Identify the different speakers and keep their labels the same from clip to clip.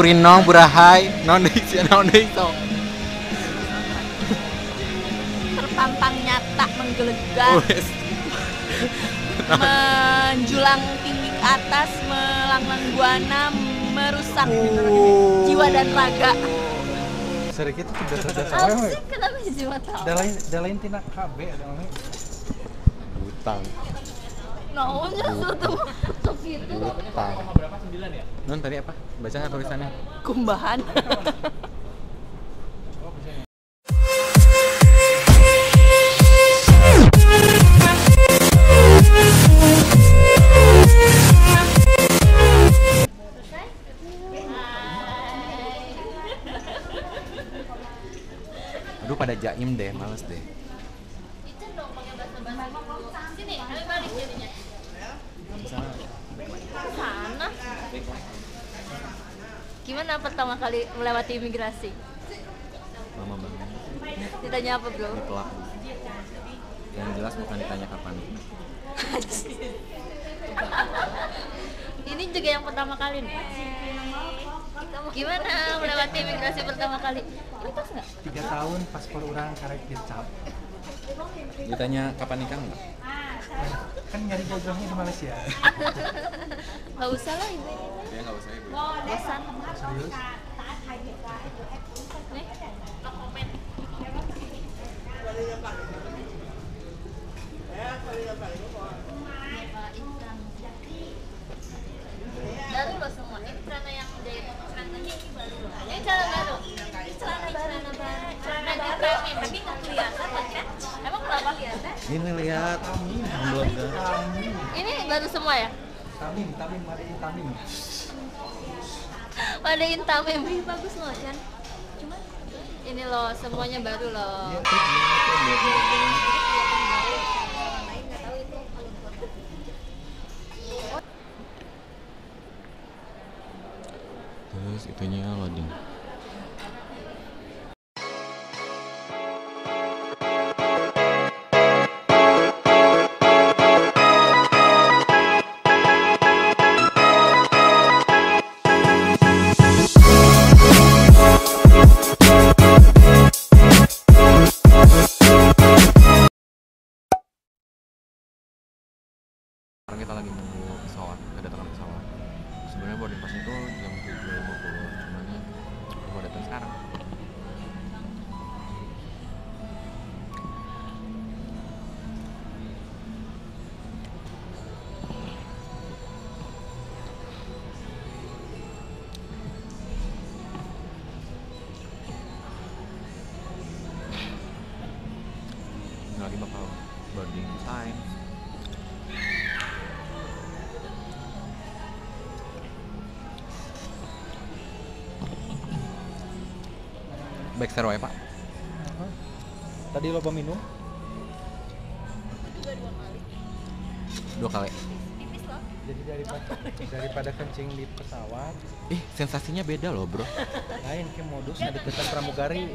Speaker 1: Prinong Burahai non deui naon deui sok.
Speaker 2: Terpampang nyata menggelegar. Menjulang tinggi ke atas, melanglang buana, merusak jiwa dan raga.
Speaker 3: Sedikit tidak terjadi.
Speaker 2: Asik, kenapa jiwa tahu?
Speaker 3: Dalain tina KB ada mah.
Speaker 1: Butang.
Speaker 2: Naunya suatu segitu.
Speaker 1: Butang. Berapa 9 ya? Non tadi apa? Baca nggak tulisannya?
Speaker 2: Kumbahan.
Speaker 1: Aduh pada jaim deh, males deh.
Speaker 2: Sini, kami balik jadinya. Sana. Gimana pertama kali melewati imigrasi?
Speaker 1: Lama banget.
Speaker 2: Ditanya apa, bro?
Speaker 1: Ditolak. Yang jelas bukan ditanya kapan.
Speaker 2: Ini juga yang pertama kali nih. Gimana melewati imigrasi pertama kali? Ini pas nggak?
Speaker 3: 3 tahun paspor orang karek dicap.
Speaker 1: Ditanya kapan nikah enggak?
Speaker 3: Kan nyari jodohnya di Malaysia.
Speaker 2: Nggak usah lah ibu ini.
Speaker 1: Dia enggak usah ibu.
Speaker 2: Bosan.
Speaker 3: Serius?
Speaker 2: Nih. Baru loh semua. Ini celana yang jahit celananya ini baru loh. Ini celana baru. Ini celana baru. Celana ditamim tapi nggak kelihatan kan? Emang kenapa kelihatan?
Speaker 1: Ini lihat. Belum dah.
Speaker 2: Ini baru semua ya?
Speaker 3: Tamim, madain tamim.
Speaker 2: Madain tamim. Ini bagus loh, Chan. Cuman ini loh, semuanya baru loh.
Speaker 1: Terus itunya loading. Sekarang kita lagi nunggu pesawat, kedatangan pesawat. Sebenarnya boarding pass itu jam 7.50, cuman ya mau datang sekarang. Ini lagi bakal boarding time. Baik seru ya Pak?
Speaker 3: Tadi lo minum?
Speaker 1: Dua kali.
Speaker 3: Jadi daripada kencing di pesawat,
Speaker 1: Ih, sensasinya beda loh bro.
Speaker 3: lain ke modus ada deketan pramugari.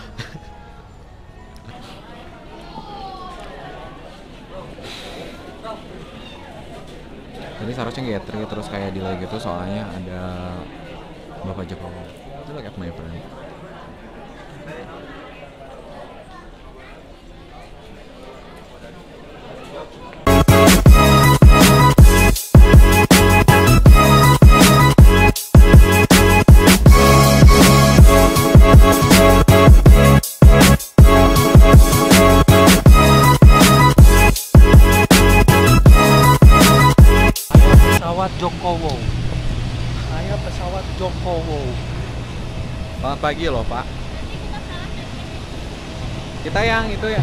Speaker 1: Tadi seharusnya gathering terus kayak delay gitu soalnya ada Bapak Jokowi. Itu look at my friend.
Speaker 3: Pesawat Jokowo. Saya pesawat Jokowo.
Speaker 1: Selamat pagi loh Pak. Kita yang itu ya.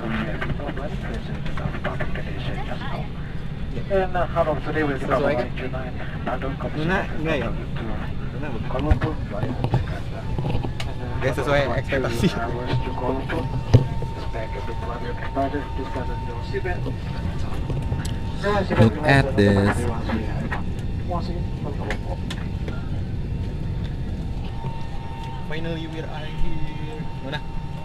Speaker 1: Sesuai kan? Luna enggak ya? Gak sesuai ekspektasi. Look at this. Finally we are here. Mana?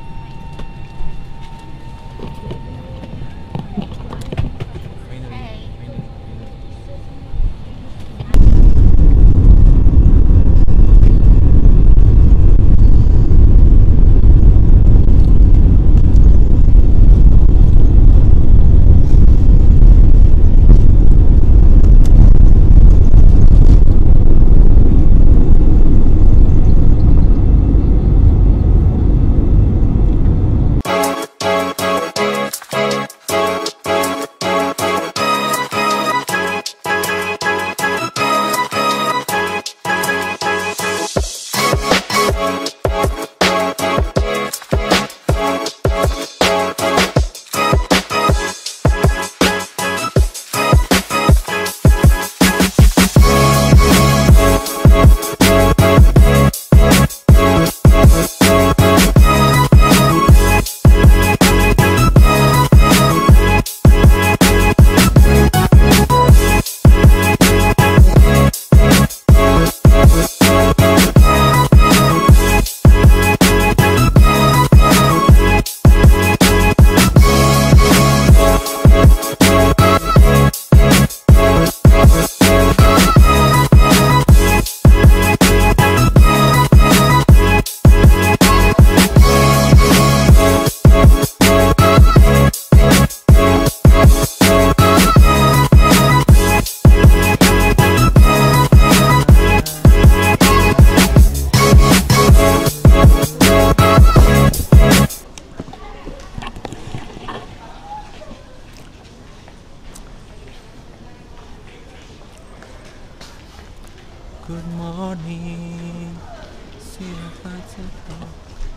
Speaker 1: Good morning. Siapa cepat?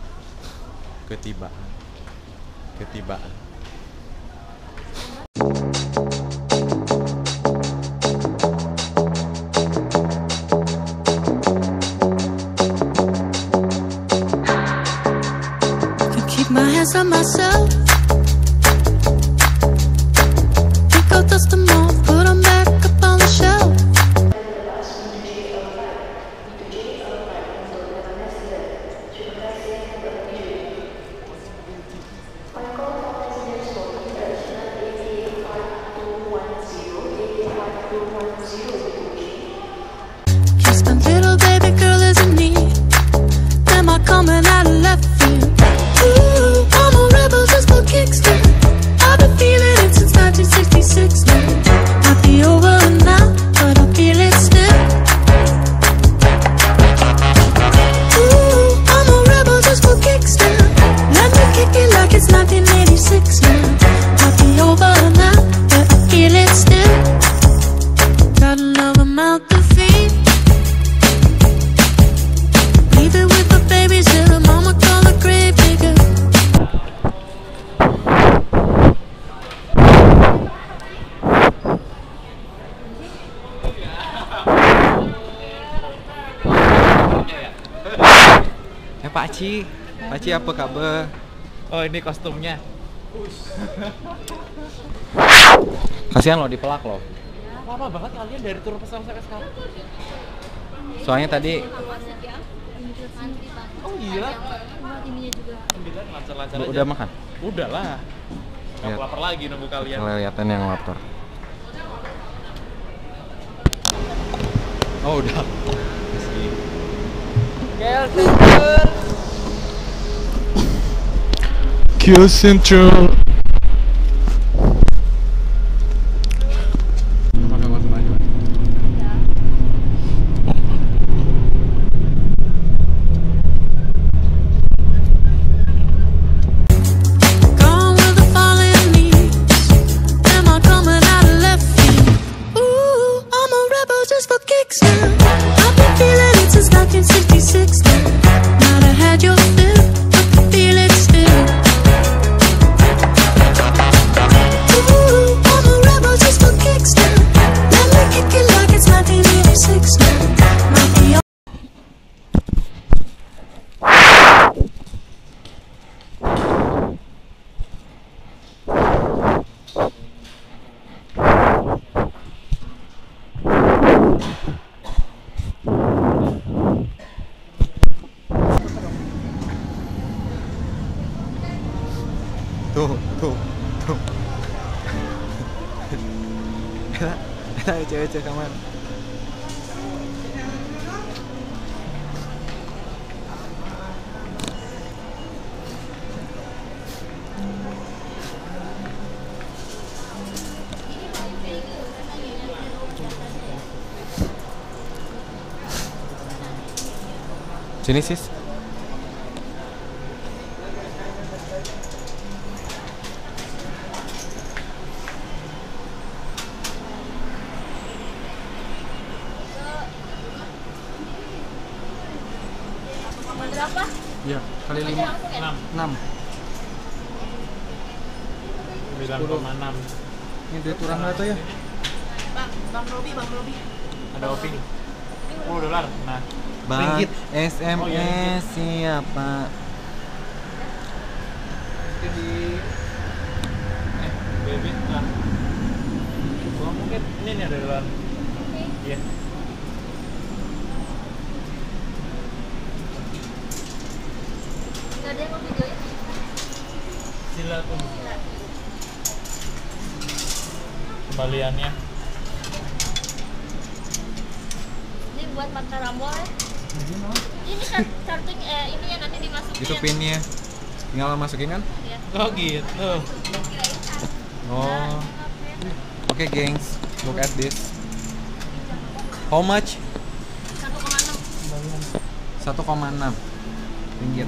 Speaker 1: Ketibaan.
Speaker 4: Can keep my hands on myself. Think I'll dust them off, put them back up on the shelf. Guess my little baby girl isn't me. Am I coming out of left field? Ooh, I'm a rebel just for kicks now. I've been feeling it since 1966 now. Might be over now, but I feel it still. Ooh, I'm a rebel just for kicks now. Let me kick it like it's 1986 now. Might be over now, but I feel it still. Got another mouth to feed. Leave it with the babies till the mama call the grave digger.
Speaker 1: Pak Ci apa kabar? Oh ini kostumnya. Kasihan loh dipelak loh.
Speaker 3: Lama banget kalian dari turun pesawat sampai sekarang.
Speaker 1: Soalnya tadi
Speaker 3: Oh iya.
Speaker 5: Lancar-lancar aja.
Speaker 1: udah makan.
Speaker 5: Udah lah. Nggak
Speaker 1: Lihat.
Speaker 5: lapar lagi nunggu kalian.
Speaker 1: Kelihatan yang lapar. Oh udah. Kill Center.
Speaker 4: Gone with the falling leaves. Am I coming out of left field? Ooh, I'm a rebel just for kicks now. I've been feeling it since 1966 now. Might have had your fill, but I feel it still.
Speaker 1: Tuh. Ayo cewek-cewek kamar. Sini sis.
Speaker 2: Berapa?
Speaker 3: Iya, kali 5. 6. 9,6.
Speaker 1: Ini duit kurang nggak tuh ya?
Speaker 2: Bang Robi.
Speaker 5: Ada oping. $10. Nah,
Speaker 1: Bang,
Speaker 5: Ringgit.
Speaker 1: SMS
Speaker 5: Oh, iya,
Speaker 1: siapa?
Speaker 5: itu di debit lah. Gua mungkin ini nih ada dolar. Iya.
Speaker 2: Nggak ada yang mau videoin?
Speaker 5: Sila tuh. Kembaliannya.
Speaker 2: Ini buat makan rambol ya? Ini kan kartunya, ini ya nanti dimasukin.
Speaker 1: Itu pinnya. Tinggal masukin kan?
Speaker 2: Ya.
Speaker 5: Oh gitu.
Speaker 1: Oh. Oke, gengs. Look at this. How much?
Speaker 2: 1,6.
Speaker 1: 1,6 ringgit.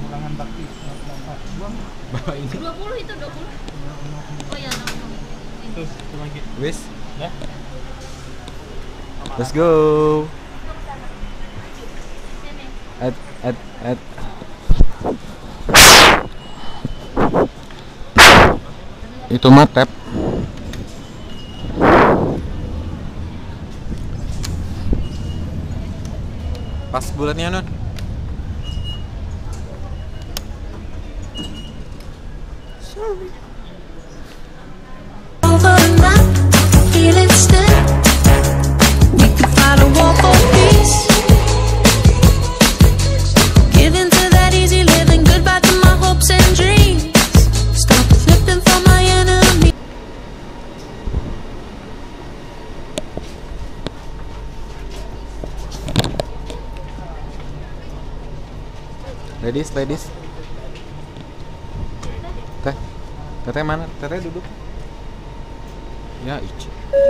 Speaker 1: Bapak ini
Speaker 2: 20 itu 20. Oh ya, 6.
Speaker 5: Tuh, itu lagi.
Speaker 1: wis.
Speaker 5: Ya.
Speaker 1: Let's go.
Speaker 2: Sini.
Speaker 1: At. Itu mah tap. Pas bulatnya non.
Speaker 4: Over and back, feeling still. We could fight a war for peace. Give in to that easy living, goodbye to my hopes and dreams. Stop flipping for my enemy.
Speaker 1: Ladies. Teteh mana? Teteh duduk. Ya, Ici.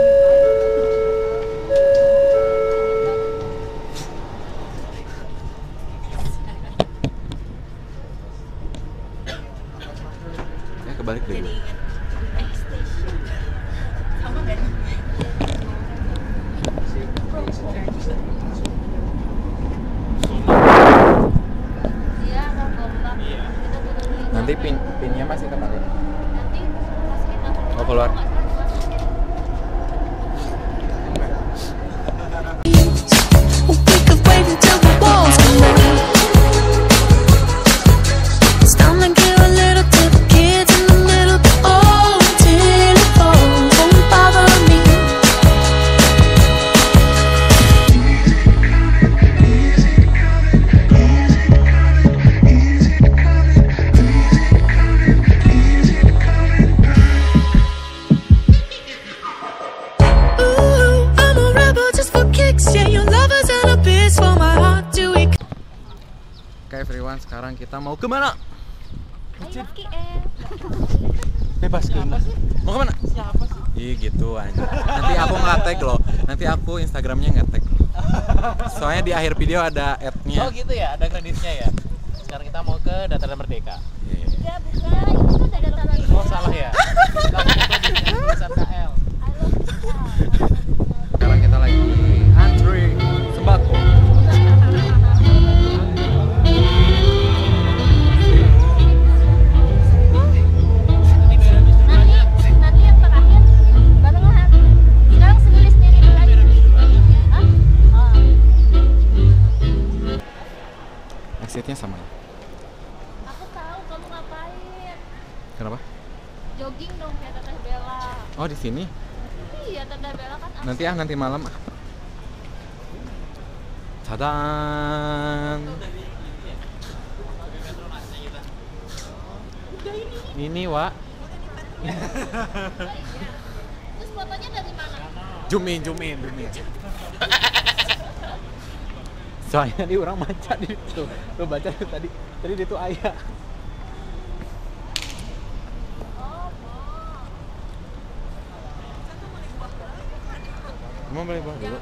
Speaker 1: Kebalik deh.
Speaker 2: Iya, mau gombak.
Speaker 5: Iya.
Speaker 2: Kita tutup.
Speaker 1: Nanti pinnya masih kepake.
Speaker 2: Nanti masukin apa?
Speaker 1: Oh, keluar.
Speaker 4: We could wait until the walls come down. Stop and give a little to the kids in the middle. Oh, till it falls, won't bother me. Ooh, I'm a rebel just for kicks. Yeah, your lovers and a bitch for my heart. Do we?
Speaker 1: Oke everyone, sekarang kita mau kemana?
Speaker 2: Ayo KL.
Speaker 1: Bebas ke mau kemana?
Speaker 5: Siapa sih?
Speaker 1: Ih gitu aja. Nanti aku nggak tag loh. Nanti aku Instagramnya nggak tag. Soalnya di akhir video ada ad-nya.
Speaker 5: Oh gitu ya, ada kreditnya ya. Sekarang kita mau ke Dataran Merdeka.
Speaker 2: Enggak, bukan. Itu kan ada dataran.
Speaker 5: Oh salah ya. Kamu itu di tulisan KL.
Speaker 1: Sekarang kita lagi antri sembako.
Speaker 2: Nanti yang terakhir barengan. Sekarang sendiri dulu aja. Hah? Oh.
Speaker 1: Exitnya sama.
Speaker 2: Aku tahu kamu ngapain.
Speaker 1: Kenapa?
Speaker 2: Jogging dong kayak Teteh Bella.
Speaker 1: Oh di sini.
Speaker 2: Iya, Teteh Bella kan asik.
Speaker 1: Nanti malam. Tadaan. Ini Wak.
Speaker 2: Terus fotonya dari mana?
Speaker 1: Zoom in.
Speaker 5: Soalnya di orang baca di situ. Lo baca tadi di itu ayah. Mau beli buah dulu.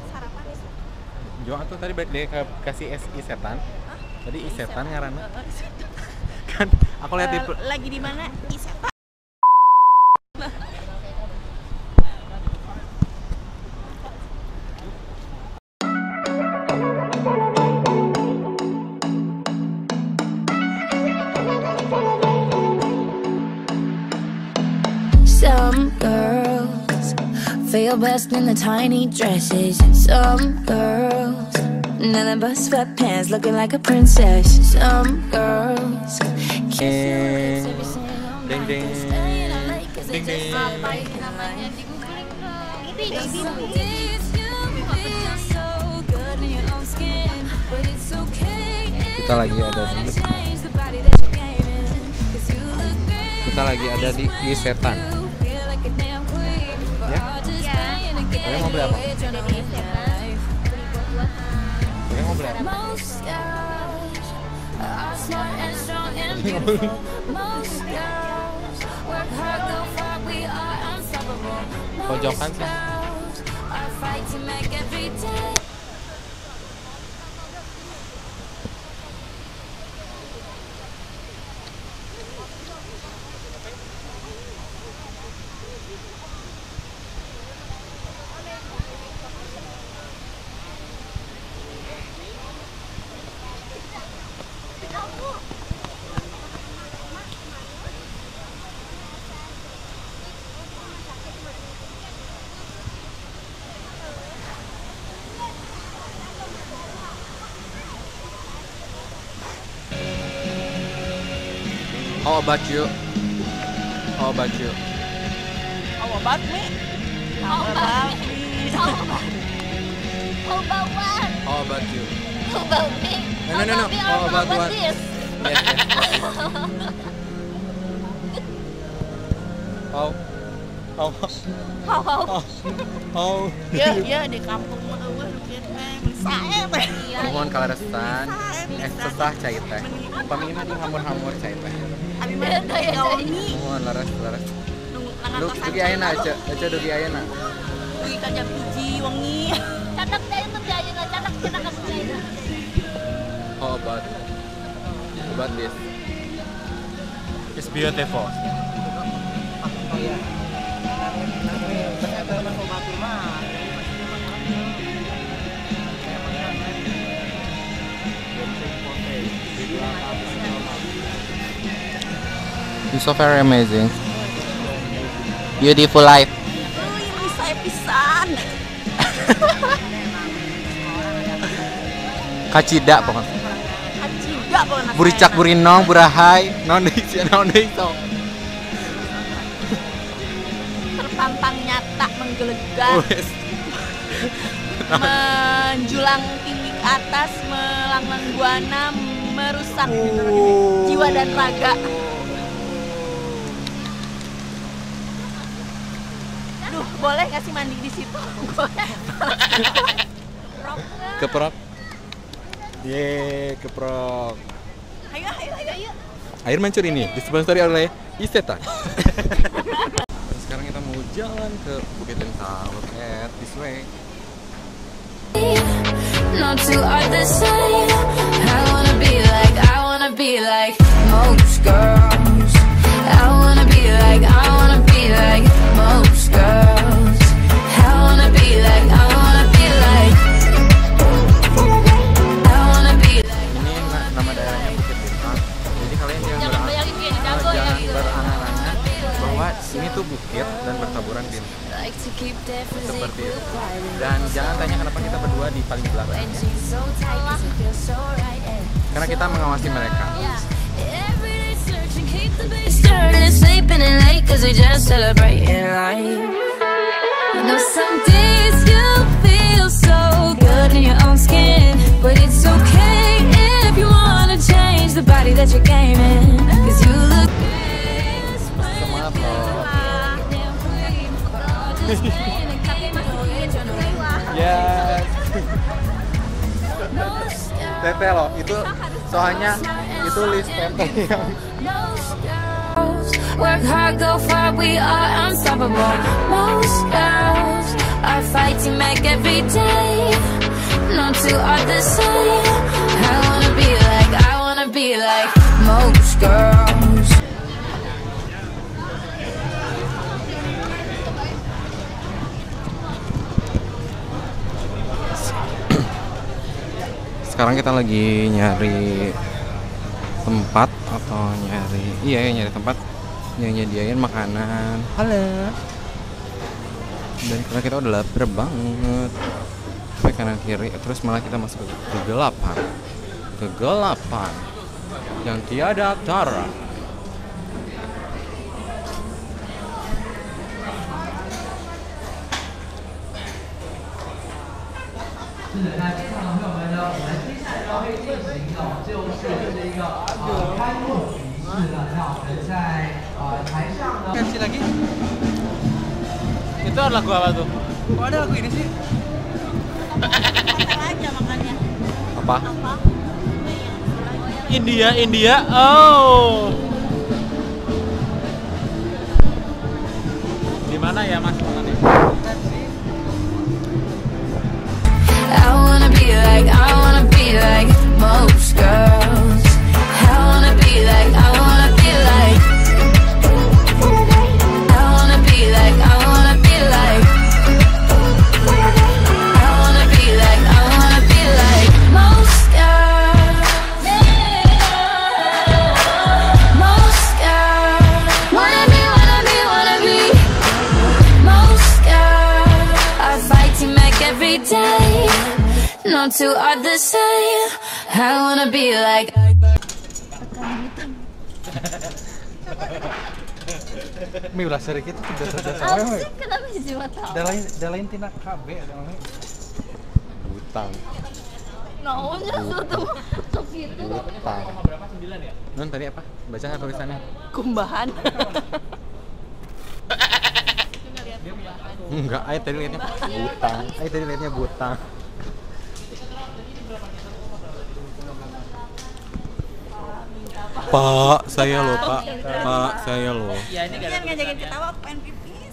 Speaker 5: Jo tuh tadi balik dia kasih es isetan. Tadi isetan ngaranna. Kan aku lihat di
Speaker 6: lagi di mana? Isetan.
Speaker 4: Some girls feel best in the tiny dresses. Some girls, nothing but sweatpants, looking like a princess. Some girls kiss every single
Speaker 5: Ding, ding.
Speaker 4: night, staying up late 'cause they
Speaker 5: Ding,
Speaker 4: just
Speaker 5: ding.
Speaker 4: feel
Speaker 2: Apa
Speaker 4: like
Speaker 2: ini namanya? Di googling dong. Ini
Speaker 4: Some
Speaker 2: di
Speaker 4: days you feel so good in your own skin, but it's okay if
Speaker 5: Kita lagi
Speaker 4: you
Speaker 5: ada
Speaker 4: wanna
Speaker 5: di-
Speaker 4: change the body that you're gaming. 'Cause you look great.
Speaker 5: Kita lagi ada di isetan.
Speaker 4: Feel like a damn queen. We're
Speaker 5: Ya?
Speaker 4: all just playing a game.
Speaker 5: Kalian mau beli apa?
Speaker 4: We're trying to live life.
Speaker 5: Kalian mau beli apa?
Speaker 4: Most girls are smart and strong and beautiful. Most girls work hard, go far, we are unstoppable.
Speaker 5: Pojokan
Speaker 4: Most
Speaker 5: sih.
Speaker 4: girls are fight to make every day.
Speaker 1: How about you? How about you?
Speaker 6: How about me?
Speaker 2: How about me? How about what?
Speaker 1: How about you?
Speaker 2: How about me?
Speaker 1: No.
Speaker 2: How about me?
Speaker 1: How about what?
Speaker 2: this?
Speaker 1: Yes. How?
Speaker 5: Oh.
Speaker 6: Ya di kampung mah eueuh nu kieu teh sae teh.
Speaker 1: Mohon kaleresan. Sesah cai teh. Upami mah di hamur-hamur cai teh.
Speaker 6: Abi mah gaoni
Speaker 1: Mohon laras.
Speaker 6: nu
Speaker 1: Lu
Speaker 6: ngantosan.
Speaker 1: dugi ayeuna aja dugi ayeuna.
Speaker 6: Dugi ka jam 1 wengi.
Speaker 2: Cadak deh itu biayanya, cadak kan biayanya.
Speaker 1: How about this?
Speaker 5: It's beautiful.
Speaker 1: It's so very amazing. Beautiful life.
Speaker 6: Ini saya pisan.
Speaker 1: Kacida pokoknya.
Speaker 6: Aciga pokona.
Speaker 1: Buricak burinong burahay. Naon deui sok.
Speaker 6: Terpampang nyata menggelegar.
Speaker 1: Wes.
Speaker 6: Menjulang tinggi ke atas, melanglang buana, merusak jiwa dan raga. Aduh, boleh nggak sih mandi di situ?
Speaker 5: Keprok. Keprok.
Speaker 6: Ayo.
Speaker 5: Air mancur ini disponsori oleh Isetan. Sekarang kita mau jalan ke Bukit Lentang. Look at this way.
Speaker 4: No two are the same. I wanna be like most girls. I wanna be like most girls. I wanna be like
Speaker 5: Ini nama daerahnya Bukit Lentang. Jadi kalian
Speaker 2: Jangan bayangin kayak di Dago ya
Speaker 5: jangan
Speaker 2: gitu.
Speaker 5: berangan-angan bahwa ini tuh bukit dan bertaburan bintang.
Speaker 4: like to keep that
Speaker 5: Seperti
Speaker 4: physique
Speaker 5: itu.
Speaker 4: private.
Speaker 5: Dan jangan tanya kenapa kita berdua di paling belakang.
Speaker 4: And she's so tight 'cause it feels so right.
Speaker 5: Karena kita mengawasi mereka.
Speaker 2: Iya.
Speaker 4: Every day searching, keep the bass started, sleeping in late 'cause we just celebrating life. You know some days you feel so good in your own skin, but it's okay if you wanna change the body that you're gaming, 'cause you look good.
Speaker 5: Semangat loh.
Speaker 2: Tapi masih ingin jodoh.
Speaker 5: Yes. Tete loh, itu soalnya itu list tete yang
Speaker 4: Work hard, go far, we are unstoppable. Most girls are fighting back every day. No two are the same. I wanna be like most girls.
Speaker 5: sekarang kita lagi nyari tempat atau nyari tempat yang nyediain makanan. Halo. Dan karena kita udah lapar banget, sampai kanan kiri, terus malah kita masuk ke kegelapan yang tiada tara.
Speaker 3: Kasih lagi. Itu ada lagu apa tuh? Kok ada lagu ini sih?
Speaker 6: aja makannya.
Speaker 5: Apa?
Speaker 3: India. Oh. Di mana ya Mas makannya?
Speaker 4: I wanna be like most girls. I wanna be like I wanna be like most girls. Most girls wanna be most girls are fighting back every day. No two are the same. I wanna be like
Speaker 3: Mi ulah seri kita tidak terjadi.
Speaker 2: Apa sih? Kenapa sih mata?
Speaker 3: Dalain tina KB ada orang.
Speaker 5: Butang.
Speaker 2: Naunya tuh gitu.
Speaker 5: Butang. Non tadi apa? Baca nggak tulisannya?
Speaker 6: Kumbahan.
Speaker 5: Enggak, Ay tadi liatnya butang. Pak, saya loh, Pak. Pak, saya loh.
Speaker 6: Kan ngajakin ketawa pengen pipis.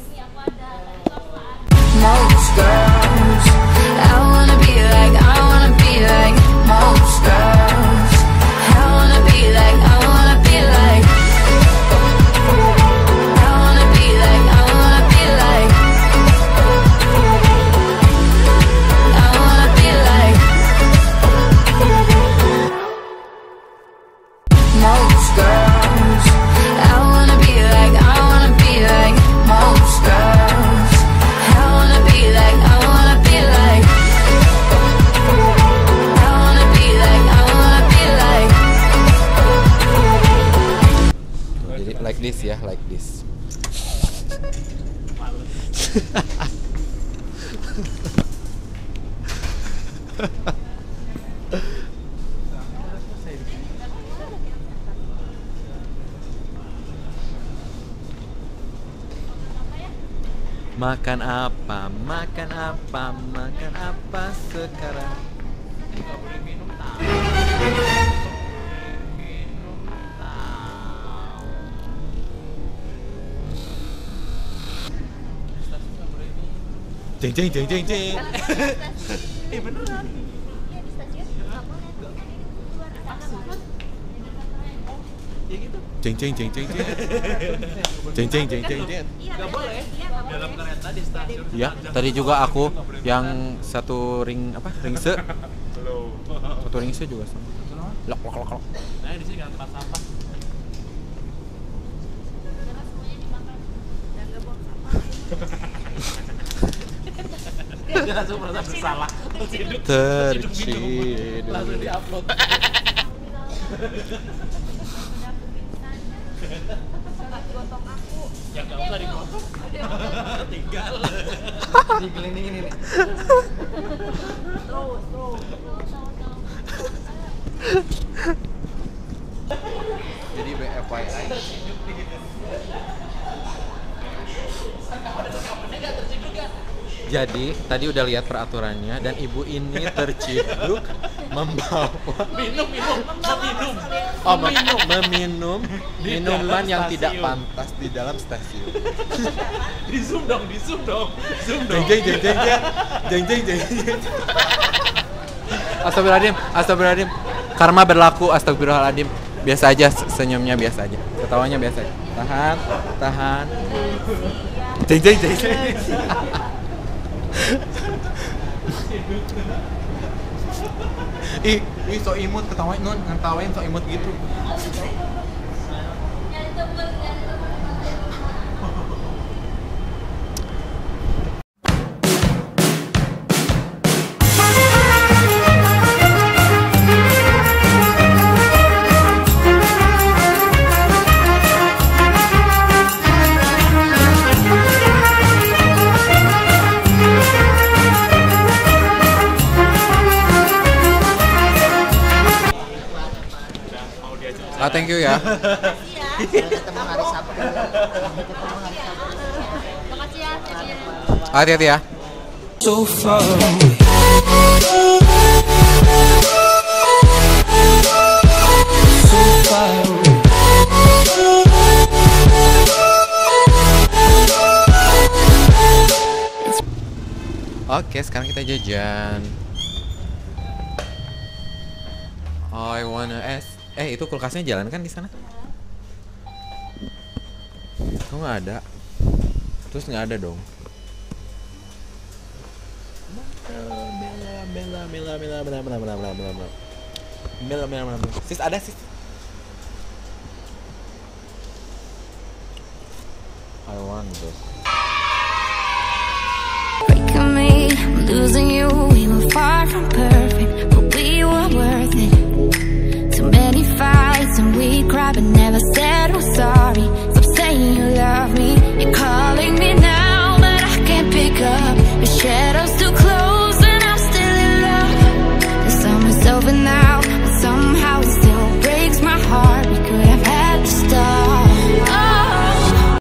Speaker 4: most girls. I wanna be like most girls. I wanna be like I wanna be like most girls. I wanna be like most girls. I wanna be like
Speaker 5: Jadi like this ya, like this. Makan apa sekarang? Jeng.
Speaker 2: Iya beneran. Iya di stasiun nggak boleh.
Speaker 3: Ya gitu.
Speaker 5: Jeng.
Speaker 3: Nggak boleh. Dalam kereta di stasiun.
Speaker 5: Ya, tadi juga aku yang satu ring ringse. Satu ringse juga sama. Lok.
Speaker 3: Nah, di sini nggak tempat sampah. Dia langsung merasa bersalah.
Speaker 5: Terciduk.
Speaker 3: Langsung diupload. Ya nggak usah digotong. Tinggal. Digelindingin ini. Terus.
Speaker 5: Jadi BFYI. Jadi tadi udah lihat peraturannya dan ibu ini terciduk membawa
Speaker 3: Minum.
Speaker 5: meminum
Speaker 3: Di
Speaker 5: minuman
Speaker 3: dalam
Speaker 5: yang tidak
Speaker 3: stasiun.
Speaker 5: pantas di dalam stasiun.
Speaker 3: Di zoom dong.
Speaker 5: Jeng. Astagfirullahaladzim. Karma berlaku, astagfirullahaladzim. Biasa aja senyumnya, biasa aja. Ketawanya biasa aja. Tahan. Jeng. Ih, so imut ketawain Nun, ngetawain so imut gitu. Thank you ya.
Speaker 2: Makasih ya, Cecil.
Speaker 5: Hati-hati ya.
Speaker 4: So far away. So far away.
Speaker 5: Oke, sekarang kita jajan. I wanna ask. Itu kulkasnya jalan kan di sana? Kok nggak ada? Terus nggak ada dong. Mela. Sis ada sis. I want this.
Speaker 4: Breaking me, I'm losing you. We were far from perfect, but we were worth it. Too many fights and we cried but never said we're sorry. Stop saying you love me. You're calling me now, but I can't pick up. The shadows too close and I'm still in love. The summer's over now.